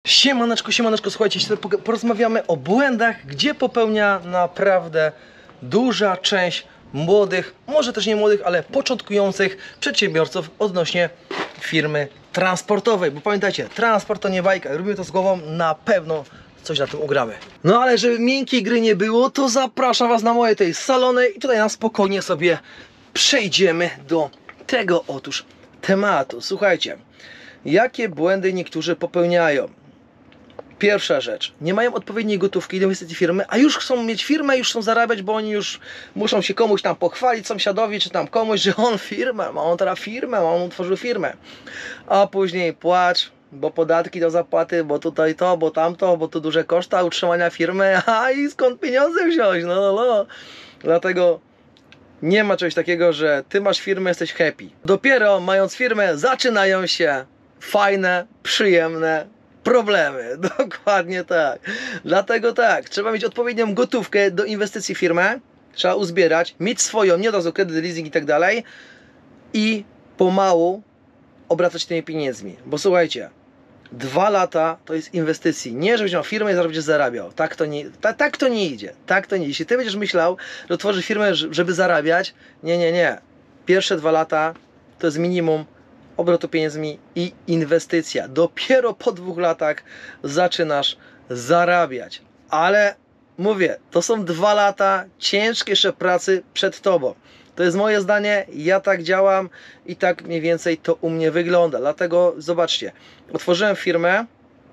Siemaneczko, siemaneczko, słuchajcie, dzisiaj porozmawiamy o błędach, gdzie popełnia naprawdę duża część młodych, może też nie młodych, ale początkujących przedsiębiorców odnośnie firmy transportowej. Bo pamiętajcie, transport to nie bajka, robimy to z głową, na pewno coś na tym ugramy. No ale żeby miękkiej gry nie było, to zapraszam Was na moje tej salony i tutaj na spokojnie sobie przejdziemy do tego otóż tematu. Słuchajcie, jakie błędy niektórzy popełniają? Pierwsza rzecz, nie mają odpowiedniej gotówki do inwestycji firmy, a już chcą mieć firmę, już chcą zarabiać, bo oni już muszą się komuś tam pochwalić, sąsiadowi, czy tam komuś, że on firmę, ma on teraz firmę, on utworzył firmę. A później płacz, bo podatki do zapłaty, bo tutaj to, bo tamto, bo tu duże koszta utrzymania firmy, a i skąd pieniądze wziąć, no. Dlatego nie ma czegoś takiego, że ty masz firmę, jesteś happy. Dopiero mając firmę zaczynają się fajne, przyjemne problemy. Dokładnie tak. Dlatego tak, trzeba mieć odpowiednią gotówkę do inwestycji w firmę, trzeba uzbierać, mieć swoją, nie od razu kredyt, leasing i tak dalej i pomału obracać tymi pieniędzmi. Bo słuchajcie, 2 lata to jest inwestycji. Nie, żebyś miał firmę i zaraz będziesz zarabiał. Tak to nie idzie. Tak to nie idzie. Jeśli ty będziesz myślał, że otworzysz firmę, żeby zarabiać, nie. Pierwsze 2 lata to jest minimum obrotu pieniędzmi i inwestycja. Dopiero po 2 latach zaczynasz zarabiać. Ale mówię, to są 2 lata ciężkiej jeszcze pracy przed tobą. To jest moje zdanie, ja tak działam i tak mniej więcej to u mnie wygląda. Dlatego zobaczcie, otworzyłem firmę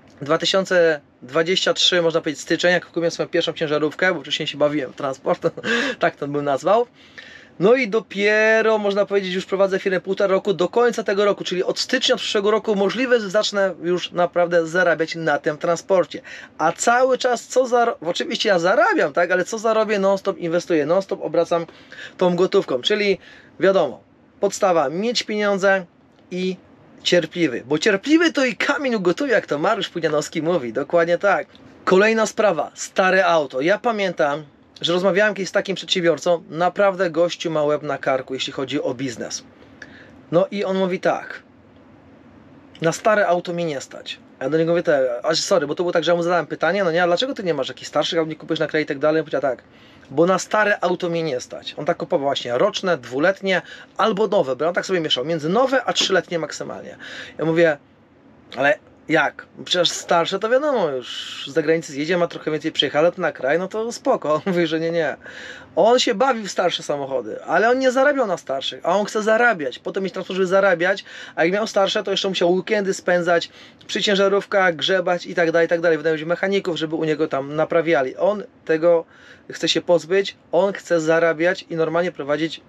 2023, można powiedzieć styczeń, jak kupiłem swoją pierwszą ciężarówkę, bo wcześniej się bawiłem transportem, tak to bym nazwał. No i dopiero, można powiedzieć, już prowadzę firmę 1,5 roku do końca tego roku, czyli od stycznia przyszłego roku możliwe, że zacznę już naprawdę zarabiać na tym transporcie. A cały czas oczywiście ja zarabiam, tak, ale co zarobię, non-stop inwestuję, non-stop obracam tą gotówką, czyli wiadomo, podstawa, mieć pieniądze i cierpliwy, bo cierpliwy to i kamień ugotuje, jak to Mariusz Pudzianowski mówi, dokładnie tak. Kolejna sprawa, stare auto. Ja pamiętam, że rozmawiałem kiedyś z takim przedsiębiorcą, naprawdę gościu ma łeb na karku, jeśli chodzi o biznes. No i on mówi tak, na stare auto mi nie stać. A ja do niego mówię tak, sorry, bo to było tak, że ja mu zadałem pytanie, no nie, a dlaczego ty nie masz jakichś starszych aut, nie kupujesz na kredyt i tak dalej? Powiedział tak, bo na stare auto mi nie stać. On tak kupował właśnie roczne, 2-letnie albo nowe, bo on tak sobie mieszał, między nowe a 3-letnie maksymalnie. Ja mówię, ale jak? Przecież starsze to wiadomo, już z zagranicy zjedzie, ma trochę więcej przyjechać, ale to na kraj, no to spoko. On mówi, że nie. On się bawił w starsze samochody, ale on nie zarabiał na starszych, a on chce zarabiać. Potem mieć transport, żeby zarabiać, a jak miał starsze, to jeszcze musiał weekendy spędzać przy ciężarówkach, grzebać i tak dalej, wynająć mechaników, żeby u niego tam naprawiali. On tego chce się pozbyć, on chce zarabiać i normalnie prowadzić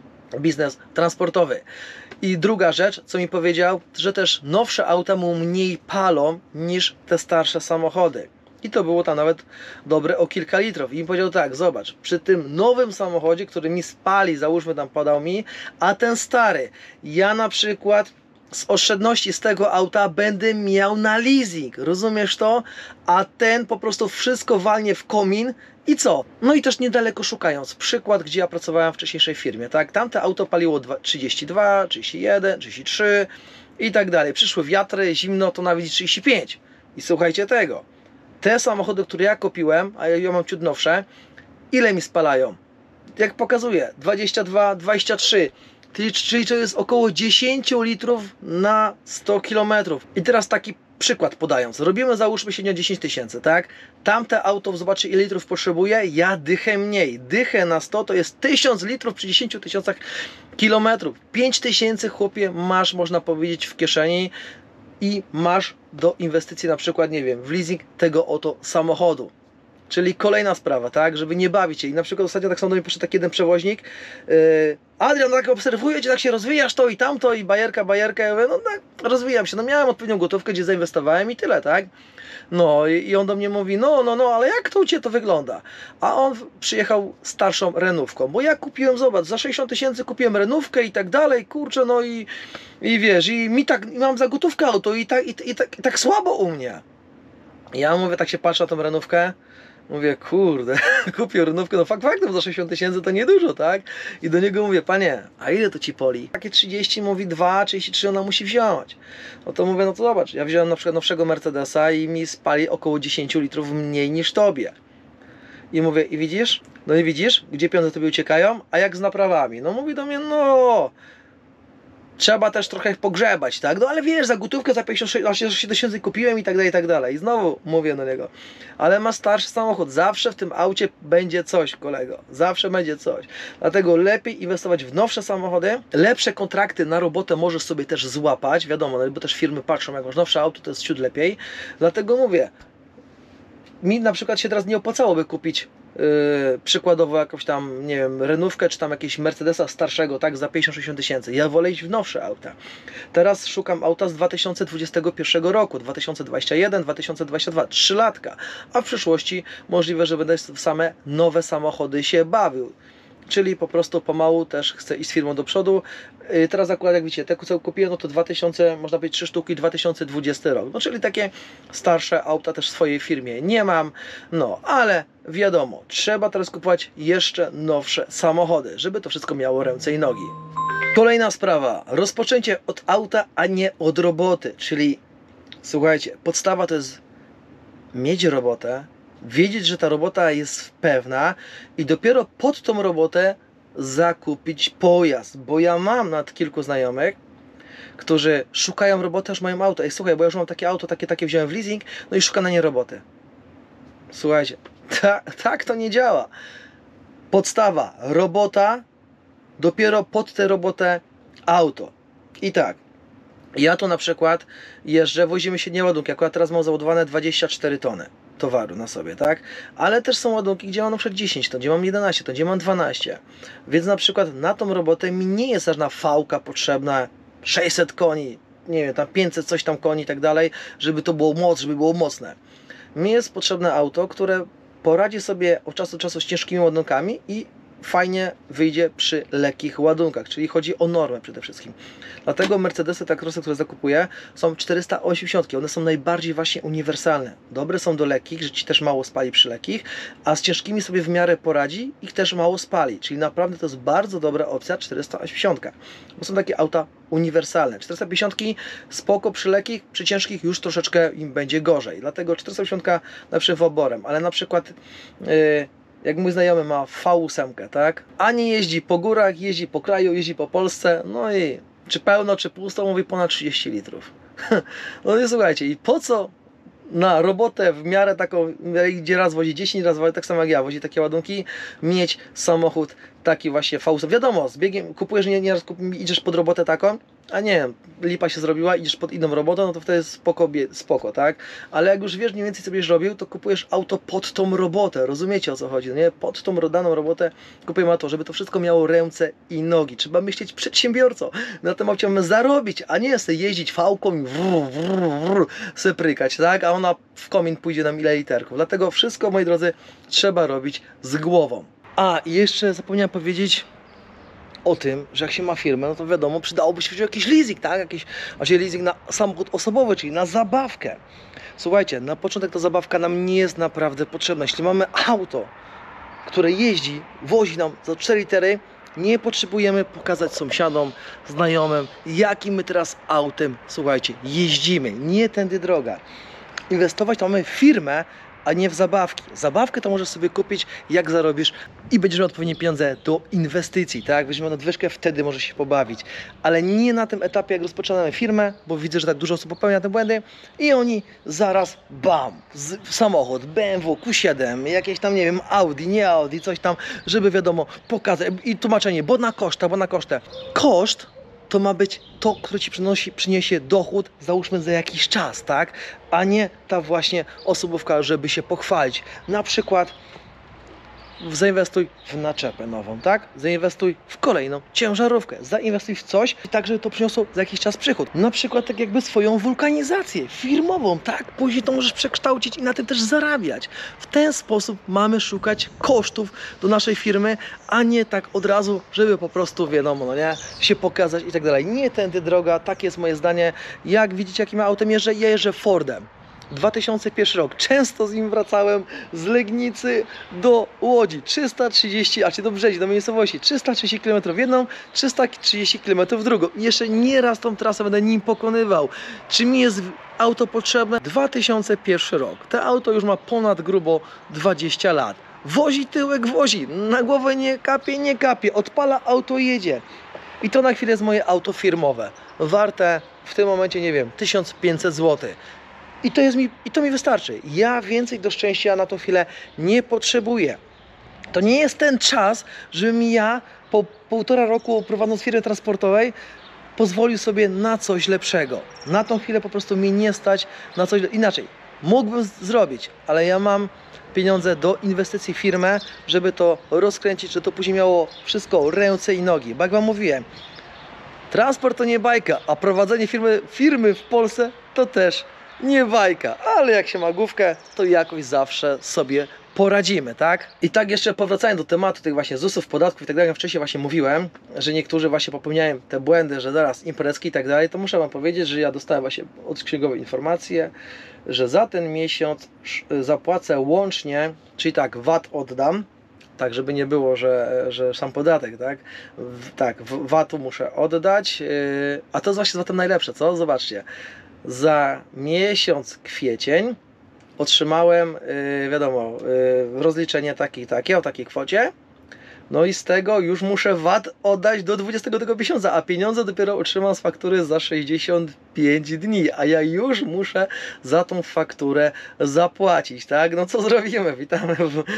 biznes transportowy. I druga rzecz, co mi powiedział, że też nowsze auta mu mniej palą niż te starsze samochody. I to było tam nawet dobre o kilka litrów. I mi powiedział tak, zobacz, przy tym nowym samochodzie, który mi spali, załóżmy tam podał mi, a ten stary, ja na przykład z oszczędności z tego auta będę miał na leasing, rozumiesz to? A ten po prostu wszystko walnie w komin i co? No i też niedaleko szukając, przykład, gdzie ja pracowałem w wcześniejszej firmie, tak? Tamte auto paliło 32, 31, 33 i tak dalej. Przyszły wiatry, zimno, to nawet 35. I słuchajcie tego, te samochody, które ja kupiłem, a ja mam ciut nowsze, ile mi spalają? Jak pokazuje, 22, 23. Czyli to jest około 10 litrów na 100 km. I teraz taki przykład podając. Robimy, załóżmy średnio 10 tysięcy, tak? Tamte auto, zobaczcie ile litrów potrzebuje, ja dychę mniej. Dychę na 100 to jest 1000 litrów przy 10 tysiącach kilometrów. 5000 chłopie masz, można powiedzieć, w kieszeni i masz do inwestycji na przykład, nie wiem, w leasing tego oto samochodu. Czyli kolejna sprawa, tak, żeby nie bawić się. I na przykład ostatnio tak samo do mnie poszedł taki jeden przewoźnik, Adrian, tak obserwuję cię, tak się rozwijasz, to i tamto, i bajerka. Ja mówię, no tak, rozwijam się, no miałem odpowiednią gotówkę, gdzie zainwestowałem i tyle, tak. No i on do mnie mówi, no, ale jak to u ciebie to wygląda? A on przyjechał starszą renówką, bo ja kupiłem, zobacz, za 60 tysięcy kupiłem renówkę i tak dalej, kurczę, no i wiesz, i mam za gotówkę auto i tak słabo u mnie. Ja mówię, tak się patrzę na tą renówkę, Mówię, kurde, kupię renówkę, no faktem za 60 000 to niedużo, tak? I do niego mówię, panie, a ile to ci poli? Takie 30, mówi 2, 33 ona musi wziąć. No to mówię, no to zobacz, ja wziąłem na przykład nowszego Mercedesa i mi spali około 10 litrów mniej niż tobie. I mówię, i widzisz? No i widzisz, gdzie pieniądze tobie uciekają? A jak z naprawami? No mówi do mnie, no... Trzeba też trochę pogrzebać, tak? No ale wiesz, za gotówkę za 56 000 kupiłem i tak dalej, i tak dalej. I znowu mówię do niego, ale ma starszy samochód, zawsze w tym aucie będzie coś, kolego. Zawsze będzie coś. Dlatego lepiej inwestować w nowsze samochody, lepsze kontrakty na robotę możesz sobie też złapać, wiadomo, no, bo też firmy patrzą, jak masz nowsze auto, to jest ciut lepiej. Dlatego mówię, mi na przykład się teraz nie opłacałoby kupić przykładowo jakąś tam, nie wiem, renówkę, czy tam jakiegoś Mercedesa starszego, tak, za 50-60 000. Ja wolę iść w nowsze auta. Teraz szukam auta z 2021 roku, 2021, 2022, 3 latka, a w przyszłości możliwe, że będę w same nowe samochody się bawił. Czyli po prostu pomału też chcę iść z firmą do przodu. Teraz akurat jak widzicie, te co kupiłem, no to 2000, można powiedzieć 3 sztuki, 2020 rok. No czyli takie starsze auta też w swojej firmie nie mam. No, ale wiadomo, trzeba teraz kupować jeszcze nowsze samochody, żeby to wszystko miało ręce i nogi. Kolejna sprawa, rozpoczęcie od auta, a nie od roboty. Czyli słuchajcie, podstawa to jest mieć robotę, wiedzieć, że ta robota jest pewna i dopiero pod tą robotę zakupić pojazd, bo ja mam nawet kilku znajomych, którzy szukają roboty, aż mają auto. Ej, słuchaj, bo ja już mam takie auto, takie wziąłem w leasing, no i szukam na nie roboty. Słuchajcie, tak to nie działa. Podstawa, robota, dopiero pod tę robotę auto. I tak, ja to na przykład jeżdżę, wozimy się ładunki, akurat teraz mam załadowane 24 tony towaru na sobie, tak? Ale też są ładunki, gdzie mam na przykład 10 ton, gdzie mam 11 ton, gdzie mam 12. Więc na przykład na tą robotę mi nie jest żadna fałka potrzebna, 600 koni, nie wiem, tam 500 coś tam koni i tak dalej, żeby to było moc, żeby było mocne. Mi jest potrzebne auto, które poradzi sobie od czasu do czasu z ciężkimi ładunkami i fajnie wyjdzie przy lekkich ładunkach, czyli chodzi o normę przede wszystkim. Dlatego Mercedesy, te crossy, które zakupuję, są 480, one są najbardziej właśnie uniwersalne. Dobre są do lekkich, że ci też mało spali przy lekkich, a z ciężkimi sobie w miarę poradzi, ich też mało spali, czyli naprawdę to jest bardzo dobra opcja 480, bo są takie auta uniwersalne. 450 spoko przy lekkich, przy ciężkich już troszeczkę im będzie gorzej, dlatego 480 lepszym wyborem, ale na przykład jak mój znajomy ma V8, tak? Ani jeździ po górach, jeździ po kraju, jeździ po Polsce, no i czy pełno, czy pusto, mówi ponad 30 litrów. No i słuchajcie, i po co na robotę w miarę taką, gdzie raz wozi 10, raz wozi, tak samo jak ja, wozi takie ładunki, mieć samochód taki właśnie V8. Wiadomo, z biegiem kupujesz, nieraz idziesz pod robotę taką, a nie wiem, lipa się zrobiła, idziesz pod inną robotę, no to wtedy spoko, tak? Ale jak już wiesz mniej więcej co będziesz robił, to kupujesz auto pod tą robotę, rozumiecie o co chodzi, no nie? Pod tą daną robotę kupujemy auto, żeby to wszystko miało ręce i nogi. Trzeba myśleć przedsiębiorco, na tym aucie mamy zarobić, a nie sobie jeździć fałką i se prykać, tak? A ona w komin pójdzie nam ile literków. Dlatego wszystko, moi drodzy, trzeba robić z głową. A, i jeszcze zapomniałem powiedzieć o tym, że jak się ma firmę, no to wiadomo, przydałoby się jakiś leasing, tak? Właśnie leasing na samochód osobowy, czyli na zabawkę. Słuchajcie, na początek ta zabawka nam nie jest naprawdę potrzebna. Jeśli mamy auto, które jeździ, wozi nam za 4 litery, nie potrzebujemy pokazać sąsiadom, znajomym, jakim my teraz autem, słuchajcie, jeździmy. Nie tędy droga. Inwestować to mamy w firmę, a nie w zabawki. Zabawkę to możesz sobie kupić, jak zarobisz i będziesz miał odpowiednie pieniądze do inwestycji, tak? Będziesz miał nadwyżkę, wtedy możesz się pobawić. Ale nie na tym etapie, jak rozpoczynamy firmę, bo widzę, że tak dużo osób popełnia te błędy i oni zaraz, bam, samochód, BMW, Q7, jakieś tam, nie wiem, Audi, nie Audi, coś tam, żeby wiadomo, pokazać i tłumaczenie, bo na kosztę. Koszt to ma być to, które ci przyniesie dochód, załóżmy za jakiś czas, tak? A nie ta właśnie osobówka, żeby się pochwalić. Na przykład zainwestuj w naczepę nową, tak? Zainwestuj w kolejną ciężarówkę. Zainwestuj w coś i tak, żeby to przyniosło za jakiś czas przychód. Na przykład tak jakby swoją wulkanizację firmową, tak? Później to możesz przekształcić i na tym też zarabiać. W ten sposób mamy szukać kosztów do naszej firmy, a nie tak od razu, żeby po prostu, wiadomo, no nie, się pokazać i tak dalej. Nie tędy droga, takie jest moje zdanie. Jak widzicie, jakim autem jeżdżę? Ja jeżdżę Fordem. 2001 rok. Często z nim wracałem z Legnicy do Łodzi. 330, a czy do Brzezi, do miejscowości. 330 km w jedną, 330 km w drugą. I jeszcze nieraz tą trasę będę nim pokonywał. Czy mi jest auto potrzebne? 2001 rok. To auto już ma ponad grubo 20 lat. Wozi tyłek, wozi. Na głowę nie kapie, nie kapie. Odpala, auto jedzie. I to na chwilę jest moje auto firmowe. Warte w tym momencie, nie wiem, 1500 zł. I to mi wystarczy. Ja więcej do szczęścia na tą chwilę nie potrzebuję. To nie jest ten czas, żebym ja po 1,5 roku prowadząc firmę transportowej pozwolił sobie na coś lepszego. Na tą chwilę po prostu mi nie stać na coś inaczej. Mógłbym zrobić, ale ja mam pieniądze do inwestycji w firmę, żeby to rozkręcić, żeby to później miało wszystko ręce i nogi. Bo jak wam mówiłem, transport to nie bajka, a prowadzenie firmy w Polsce to też nie bajka, ale jak się ma główkę, to jakoś zawsze sobie poradzimy, tak? I tak jeszcze powracając do tematu tych właśnie ZUS-ów, podatków i tak dalej, wcześniej właśnie mówiłem, że niektórzy właśnie popełniają te błędy, że zaraz imprezki i tak dalej, to muszę wam powiedzieć, że ja dostałem właśnie od księgowej informację, że za ten miesiąc zapłacę łącznie, czyli tak, VAT oddam, tak, żeby nie było, że sam podatek, tak? Tak, VAT-u muszę oddać, a to jest właśnie z VAT-em najlepsze, co? Zobaczcie. Za miesiąc kwiecień otrzymałem, wiadomo, rozliczenie takie i takie o takiej kwocie. No i z tego już muszę VAT oddać do 20 tego miesiąca, a pieniądze dopiero otrzymam z faktury za 65 dni, a ja już muszę za tą fakturę zapłacić, tak? No co zrobimy? Witamy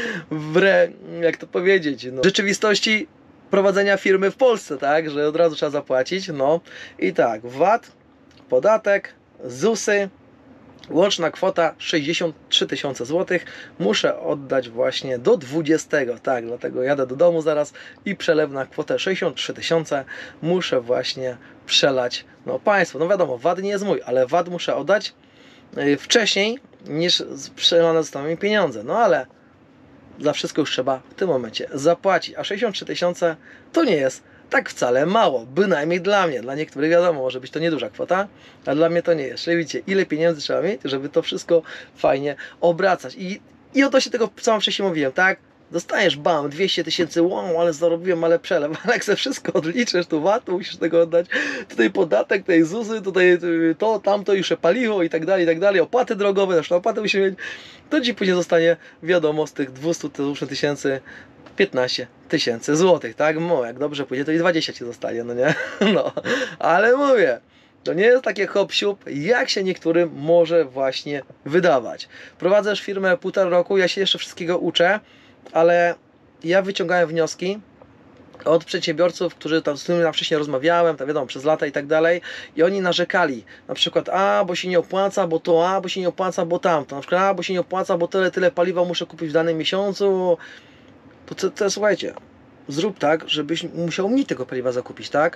jak to powiedzieć, no, w rzeczywistości prowadzenia firmy w Polsce, tak? Że od razu trzeba zapłacić, no i tak, VAT, podatek, ZUS-y, łączna kwota 63 tysiące złotych. Muszę oddać właśnie do 20, tak, dlatego jadę do domu zaraz i przelew na kwotę 63 tysiące muszę właśnie przelać, no państwu, no wiadomo, VAT nie jest mój, ale VAT muszę oddać wcześniej niż przelane zostaną mi pieniądze, no ale za wszystko już trzeba w tym momencie zapłacić, a 63 tysiące to nie jest tak wcale mało, bynajmniej dla mnie. Dla niektórych wiadomo, może być to nieduża kwota, a dla mnie to nie jest. Czyli widzicie, ile pieniędzy trzeba mieć, żeby to wszystko fajnie obracać. I odnośnie tego, co wam wcześniej mówiłem, tak? Dostajesz, bam, 200 tysięcy, wow, ale zarobiłem, ale przelew. Ale jak sobie wszystko odliczysz, tu VAT-u musisz tego oddać, tutaj podatek, tutaj ZUS-y, tutaj to, tamto, jeszcze paliwo i tak dalej, opłaty drogowe, zresztą opłaty musimy mieć, to ci później zostanie, wiadomo, z tych 200 tysięcy 15 tysięcy złotych, tak? Jak dobrze pójdzie, to i 20 ci zostanie, no nie? No, ale mówię, to nie jest takie hop-siup, jak się niektórym może właśnie wydawać. Prowadzę już firmę 1,5 roku, ja się jeszcze wszystkiego uczę, ale ja wyciągałem wnioski od przedsiębiorców, którzy tam z którymi tam wcześniej rozmawiałem, tam wiadomo, przez lata i tak dalej, i oni narzekali, na przykład, bo się nie opłaca, bo to, bo się nie opłaca, bo tamto, na przykład, bo się nie opłaca, bo tyle paliwa muszę kupić w danym miesiącu. To słuchajcie, zrób tak, żebyś musiał mniej tego paliwa zakupić, tak?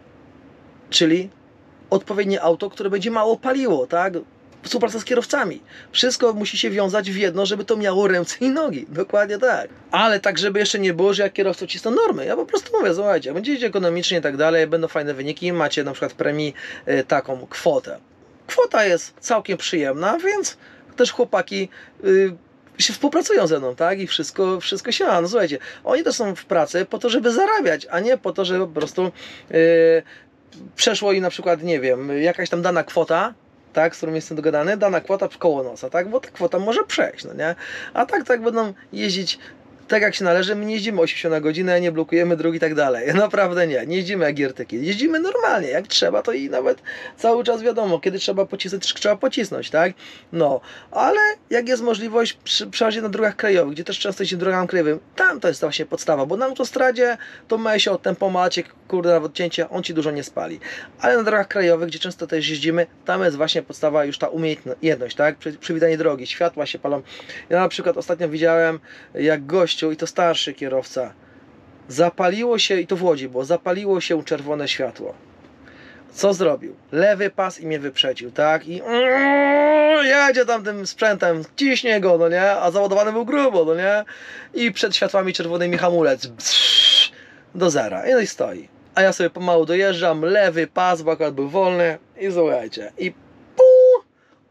Czyli odpowiednie auto, które będzie mało paliło, tak? Współpraca z kierowcami. Wszystko musi się wiązać w jedno, żeby to miało ręce i nogi. Dokładnie tak. Ale tak, żeby jeszcze nie było, że jak kierowca cisną normy. Ja po prostu mówię, słuchajcie, będziecie ekonomicznie i tak dalej, będą fajne wyniki, macie na przykład premii taką kwotę. Kwota jest całkiem przyjemna, więc też chłopaki się współpracują ze mną, tak? I wszystko się ma. No słuchajcie, oni to są w pracy po to, żeby zarabiać, a nie po to, żeby po prostu przeszło im na przykład, nie wiem, jakaś tam dana kwota, tak, z którą jestem dogadany, dana kwota koło nosa, tak? Bo ta kwota może przejść, no nie? A tak będą jeździć tak jak się należy, my nie jeździmy 80 na godzinę, nie blokujemy dróg i tak dalej. Naprawdę nie jeździmy jak giertyki. Jeździmy normalnie, jak trzeba, to i nawet cały czas wiadomo, kiedy trzeba pocisnąć, trzeba pocisnąć, tak? No, ale jak jest możliwość, przeważnie na drogach krajowych, gdzie też często jeździmy drogami krajowym, tam to jest właśnie podstawa, bo na autostradzie to mesio, tempomacie, kurde, nawet cięcie, on ci dużo nie spali. Ale na drogach krajowych, gdzie często też jeździmy, tam jest właśnie podstawa już ta umiejętność, tak? Przywitanie drogi, światła się palą. Ja na przykład ostatnio widziałem, jak gość i to starszy kierowca, zapaliło się, i to w Łodzi było, zapaliło się czerwone światło. Co zrobił? Lewy pas i mnie wyprzedził, tak? I jedzie tam tym sprzętem, ciśnie go, no nie? A załadowany był grubo, no nie? I przed światłami czerwonymi hamulec do zera. I no i stoi. A ja sobie pomału dojeżdżam, lewy pas, bo akurat był wolny i słuchajcie, i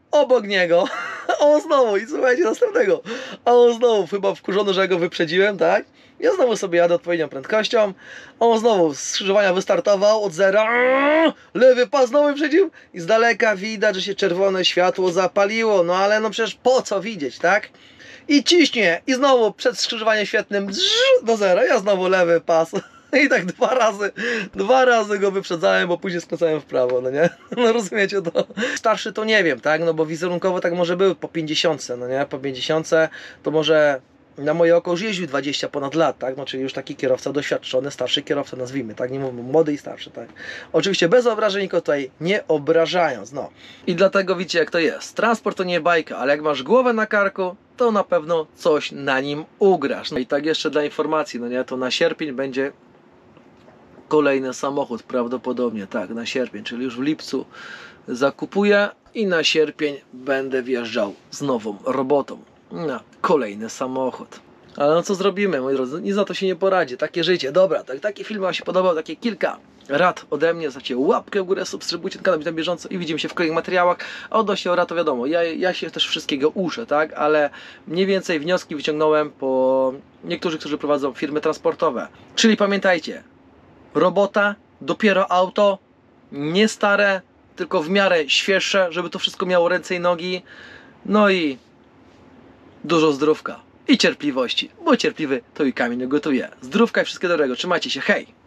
obok niego, a on znowu, i słuchajcie, następnego, a on znowu, chyba wkurzony, że ja go wyprzedziłem, tak? Ja znowu sobie jadę odpowiednią prędkością, a on znowu z skrzyżowania wystartował od zera, lewy pas znowu wyprzedził i z daleka widać, że się czerwone światło zapaliło, no ale no przecież po co widzieć, tak? I ciśnie, i znowu przed skrzyżowaniem świetnym do zera, ja znowu lewy pas. I tak dwa razy go wyprzedzałem, bo później skręcałem w prawo, no nie? No rozumiecie to? Starszy to nie wiem, tak? No bo wizerunkowo tak może był po 50, no nie? Po 50 to może na moje oko już jeździł 20 ponad lat, tak? No czyli już taki kierowca doświadczony, starszy kierowca, nazwijmy, tak? Nie mówię młody i starszy, tak? Oczywiście bez obrażeń, nikogo tutaj nie obrażając, no. I dlatego widzicie jak to jest. Transport to nie bajka, ale jak masz głowę na karku, to na pewno coś na nim ugrasz. No i tak jeszcze dla informacji, no nie? To na sierpień będzie kolejny samochód, prawdopodobnie, tak, na sierpień, czyli już w lipcu zakupuję i na sierpień będę wjeżdżał z nową robotą na kolejny samochód. Ale no co zrobimy, moi drodzy, nic na to się nie poradzi, takie życie. Dobra, taki film Wam się podobał, takie kilka rad ode mnie, zostawcie łapkę w górę, subskrybujcie ten kanał na bieżąco i widzimy się w kolejnych materiałach. A odnośnie rad to wiadomo, ja się też wszystkiego uczę, tak, ale mniej więcej wnioski wyciągnąłem po niektórych, którzy prowadzą firmy transportowe. Czyli pamiętajcie, robota, dopiero auto, nie stare, tylko w miarę świeższe, żeby to wszystko miało ręce i nogi. No i dużo zdrówka i cierpliwości, bo cierpliwy to i kamień nie gotuje. Zdrówka i wszystkiego dobrego, trzymajcie się, hej!